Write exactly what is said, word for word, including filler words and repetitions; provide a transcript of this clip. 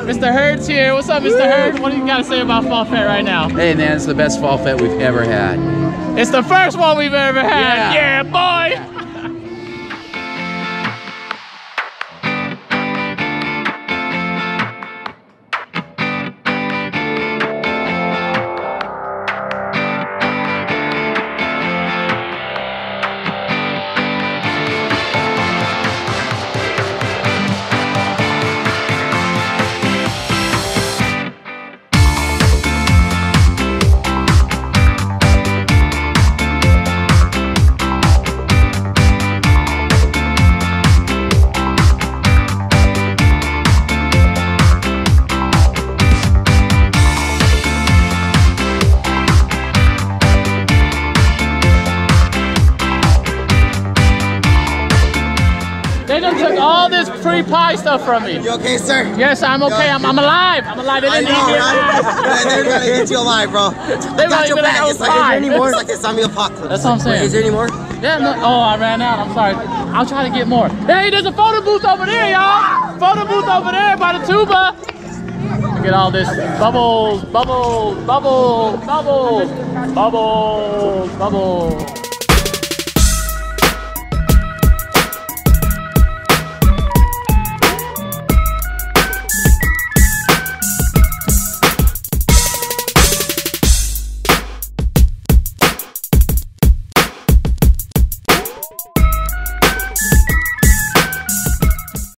Mister Hurd's here. What's up, Mister Hurd? What do you got to say about Fall Fete right now? Hey man, it's the best Fall Fete we've ever had. It's the first one we've ever had. Yeah, yeah boy. Yeah. They done took all this free pie stuff from me. You okay, sir? Yes, I'm okay. I'm, I'm alive. I'm alive. They didn't I know, eat me alive. right? They're gonna get you alive, bro. They got your back. It's like, is there any more? It's like a zombie apocalypse. That's what I'm saying. Wait, is there any more? Yeah, no. Oh, I ran out. I'm sorry. I'll try to get more. Hey, there's a photo booth over there, y'all. Photo booth over there by the tuba. Look at all this bubbles, bubbles, bubbles, bubbles, bubbles, bubbles.